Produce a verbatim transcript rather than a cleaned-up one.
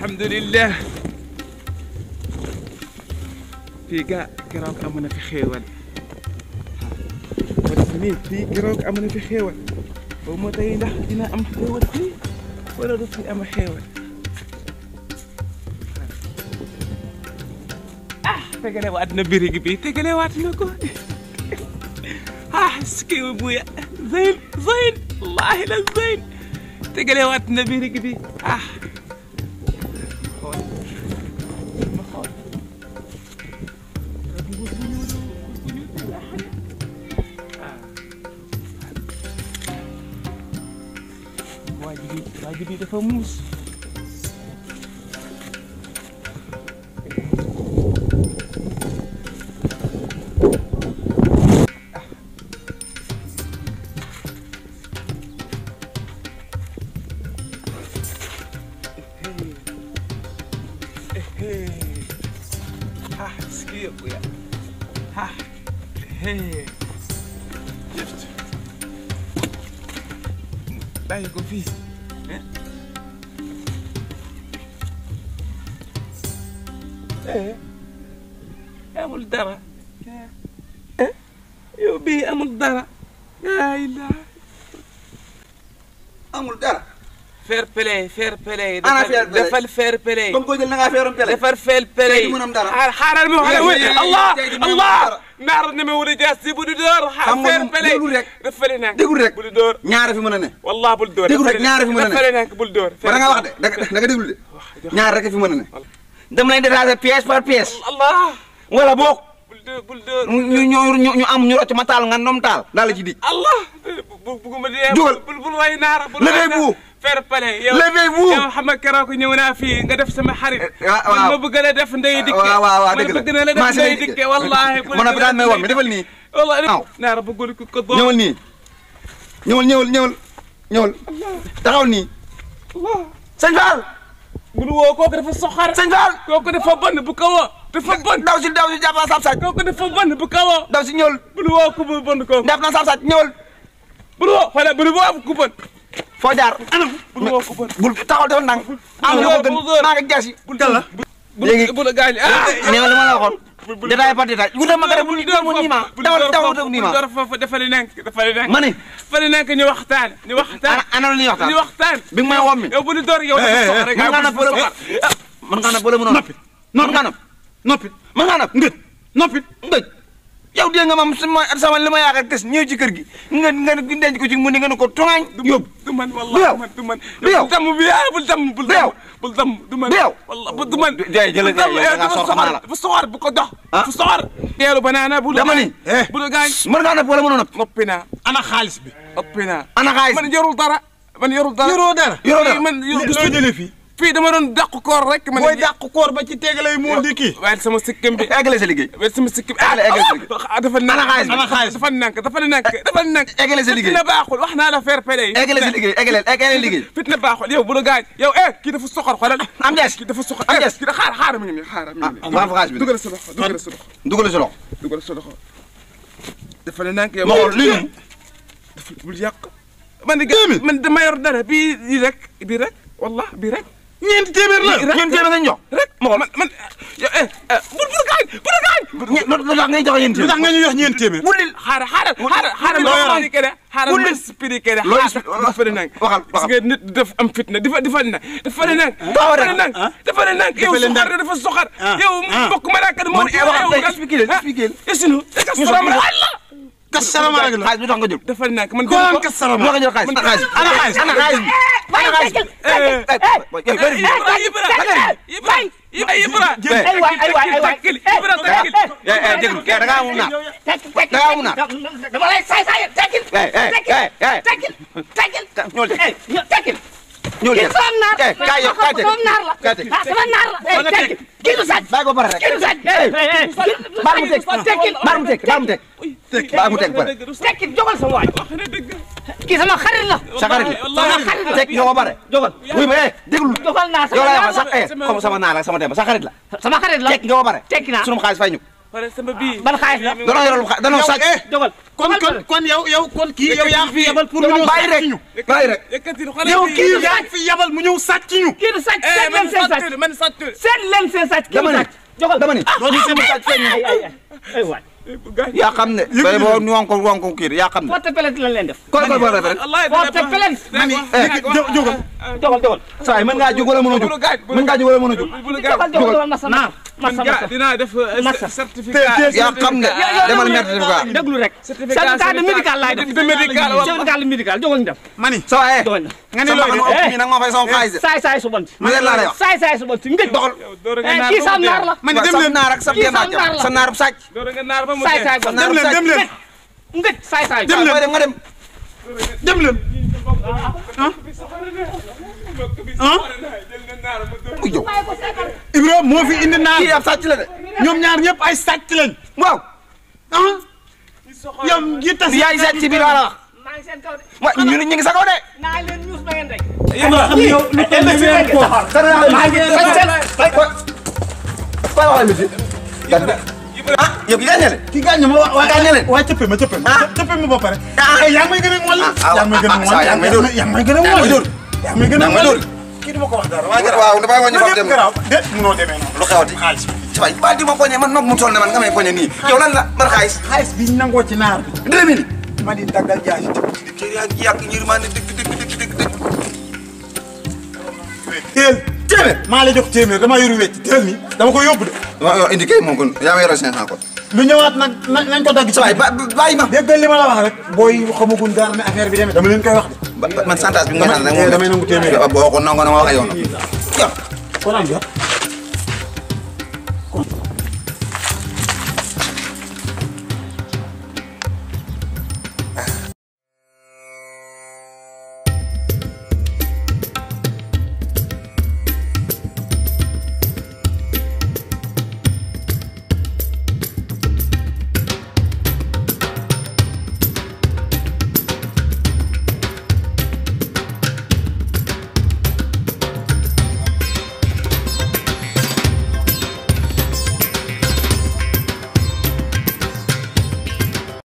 alhamdulillah fii gaa keroog amoon na fi xéewal wala fi nii fii keroog amoon na fi xéewal boobu moo tey ndax dina am xéewal fii wala du fi am xéewal ah tegale waat na birig bi tegale waat na ko ah skiw buya zayn zayn wallahi la zayn tegale waat na birig bi ah waa ji bi dafa muus ah skill ya ah hey just bàyyi ko fii eh amul dara eh yow bii amul dara laa ilaaha amul dara. fair play fair play. ana fair play defal fair play. comme ko jël na ngaa feeroon play. defal fair play. tey du mën am dara. xaaral ma wax la Allah Allah. naar na ma wala jaas si bu du door. xam nga moom fair déglu rek. defal nag déglu rek bu du door. ñaara fi mën a ne. wallah bul door. déglu rek ñaara fi mën a ne. defal nag bul door. ba da nga wax de da nga da nga déglu de. ñaar rek fi mën a ne. dama lay détaillé pièce par pièce. Allah. wala boog. bul door bul door. ñu ñu ñu am ñu rocc ma taal nga noom taal daal la ci di. Allah. bu bëgguma dee. dugal bul bul way naara. bul levez vous. fair play yow levez-vous. yow xam nga keroog ñëw naa fii nga def sama xarit. waaw waaw ma bëgg la def ndey dikke. waaw waaw waaw dëgg la bëgg na la def ndey dikke wallaahi. man na daan may woon mi defal nii. wallaahi waaw naara bëggul ko ko doon. ñëwal nii ñëwal ñëwal ñëwal ñëwal taxawal nii. sëñ Fall. bul woo kooku dafa soxar. sëñ Fall. kooku dafa bon bu ko woo. dafa bon daw si daw si jàpp naa saab sàcc. kooku dafa bon bu ko woo. daw si ñëwal. bul woo ku bu bon kooku. jàpp naa saab sàcc ñëwal. bul woo xoolal bul woo ku bon. foo jaar. anam bul woo ku bon. bul taxawal defal ndànk. am na ko gën maa ngi jaasi. bul dal la. léegi bul gaañ ah. nee nga li ma la waxoon. détail par détail. wutal ma garab bu ñu mu nii ma. dawal dawal wutal nii ma. bul door foofu dafa li nekk dafa li nekk. ma ne. dafa li nekk ñu waxtaan ñu waxtaan. ana ana lu ñuy waxtaan ñu waxtaan. bi nga may wom mi. yow bu ñu door yow dafa soxla rek. mën ngaa nap wala mën ngaa nap wala mënoo noppi. mën ngaa nap noppi. mën ngaa nap ngëj noppi ngëj. yow dégg nga mam sama sama li ma yaakaar kës ñëw ci kër gi nga nga denc ko ci mu ni nga ne ko tongaañ yóbbu. du man wallahi man du man. du yow damm bi ah bul damm bul damm. bul damm du man. du yow wallahi du man. jërëjëf jërëjëf yow da ngaa soxla naa la dafa soxor bu ko dox. dafa soxor. teelu banaana bul. dama ni bul gaañ. mën ngaa nap wala mënoo nap. noppi naa. ana xaalis bi. noppi naa. ana xaalis man yorul dara. man yorul dara yoroo dara. yoroo dara man yorul loo jëlee fii. fii dama doon dàq koor rek. man booy dàq koor ba ci tegalay moo di kii. waaye sama sikkim bi. eggale sa liggéey. waaye sama sikkim bi. eggale eggale sa liggéey. ah dafa nank. ana xaalis bi ana xaalis bi dafa nank dafa nank dafa nank. eggale sa liggéey fitna baaxul wax naa la fair play. eggale sa liggéey eggale eggale liggéey. fitna baaxul yow bu la gaañ yow eh kii dafa soxor xoolal. am jees kii dafa soxor am jees kii da xaar xaar mi ngi nii xaar mi ngi nii. maa fa xaalis bi dugal sa loxo dugal sa loxo. dugal sa loxo. dugal sa loxo. dafa ne nank yow. ma xool lii moom. dafa bul yàq. man de man dama yor dara bii bii rek bii rek wallah bii rek. ñeenti téeméer la. ñeenti téeméer nga ñu jox. rek man man yow eh bul bul gaañ bul gaañ. lu tax ngay jox ñeenti lu téeméer. tax nga ñu jox ñeenti téeméer. wulil xaaral xaaral xaaral xaaral loo ma yoroon. expliqué de xaaral ma expliqué de loo xaaral dafa ne nang waxal parce waxal. que nit daf am fitna dafa dafa ne dafa ne nang taxaw rek. dafa ne nang dafa ne nang yow leen soxar dafa soxar yow mbokk malaaka moo man eh waxal tey expliqué leen expliqué leen. esinu kassaram Allah kasarama rek la. xaalis bi tax nga jël. dafa ne nang man ko lan kasarama. lu tax nga jël xaalis. ana xaalis ana xaalis. ana xaalis bi. ana xaalis bi. Ibra Ibra Ibra ay waay ay waay ay waay takkil Ibra takkil eh eh dégg nga da ngaa amul naat. da ngaa amul naat. dama lay say say tekkil eh eh eh eh. tekkil tekkil ñëwal de. tekkil ñëwal de. kii sama naar eh kaay yow kaay teg. sama naar la kaay teg. ah sama naar la eh tekkil kii du sàcc bàyyi ko pare rek. kii du sàcc baal mu teg tekkil baal mu teg baal mu teg. baal mu teg pare. tekkil jogal sama waay wax na dëgg kii sama xarit la sa xarit la sama xarit la teg nga ko pare. jogal wuy ma eh déglu. jogal naa yow sama laa naar wax sax eh comme sama naa la sama dem sa xarit la. sama xarit la teg nga ko pare. tekki naa sunu xaalis fay ñu. xoolal sama bii. ban xaalis la. danoo yoral xa danoo sàcc. jógal. kon kon kon yow yow kon kii yow yaa fi yabal pour mu ñëw bàyyi rek bàyyi rek. yëkkatil xoolal yow bii. kii yaa fi yabal mu ñëw sàcc ñu. kii du sàcc seet leen seen sàcc. man sàcc seet leen seen sàcc. kii du sàcc jógal. dama ni doo ñu seen sàcc feeñ ay ay ay waay. yaa xam ne. bay boo ñu wonko wonko kii yaa xam ne. porte plainte lañ leen def. koy koy boo defee rek. porte plainte. mani jógal jógal jógal. saa yi mën ngaa jóg wala mën a jóg mën ngaa jóg wala mën a jóg. jógal jógal jógal masa naar. masa masa. dinaa def Massa. certificat. yaa xam ne demal certificat. déglu rek. certificat certificat de médical laay def. de médical wala. certificat de médical jógal ñu dem. mani saa waay. jógal ñu dem. nga ne looy def sama nag ma fay sama xaalis de. saay saay su bon si. mu leen laa lay wax. saay saay su bon si ngëj. doxal. kii sam naar la. mani dem sa leen naar ak sa Kii dem sam naar la. sa naar bu sàcc. door nga naar ba mu saay dee. saay bon. dem leen dem leen ngëj saay saay. dem leen dem nga dem. dem leen ah mu jóg. Ibra moo fi indi naar kii ab sàcc la de. ñoom ñaar ñëpp ay sàcc lañ waaw. ah yow yi tas yaay sàcc bi laa la wax. maa ngi seen kaw de. wa ñu ñu ngi sa kaw de. naa leen ñuus ba ngeen rek. yow lu toll nii weer ko maa ngi sàcc. koy waxal ah yow ki gaañale. ki gaañ ma wa waa gaañale. waa cëppe ma cëppe ma cëppe ma ba pare ah yaa ngi may gën a wol yaa ngi may gën a wol yaa ngi may dóor. yaa ngi may gën a wol yaa ngi may gën a wol kii du ma ko wax dara waaye waaw dafay wàññi foofu dem. garaaw de munoo demee noonu lu xewati. xaalis ci waay baal di ma poñe man noog mu toll ne man nga may poñe nii. yow lan la man xaalis. xaalis bi ñu nangoo ci naar bi deux mille. ma di daggal jaasi te yaa ngi yàgg ñi maa ne dëgg dëgg dëgg dëgg dëgg. teel téeméer. maa la jox téeméer dama yoru wecc teel mi dama ko yóbbu de waaw yow indi kay moom kon yaa ma yore cinq cent kon. lu ñëwaat nag nañ ko dagg ci waay ba bàyyi ma. déggal li ma la wax rek booy xamaguñ dara ne affaire bi demee dama leen koy wax de ba man santaas bi nga naan rek damay nangu téeméer boo ko nangoo na ma wax ak yow nag. yow. kon am jot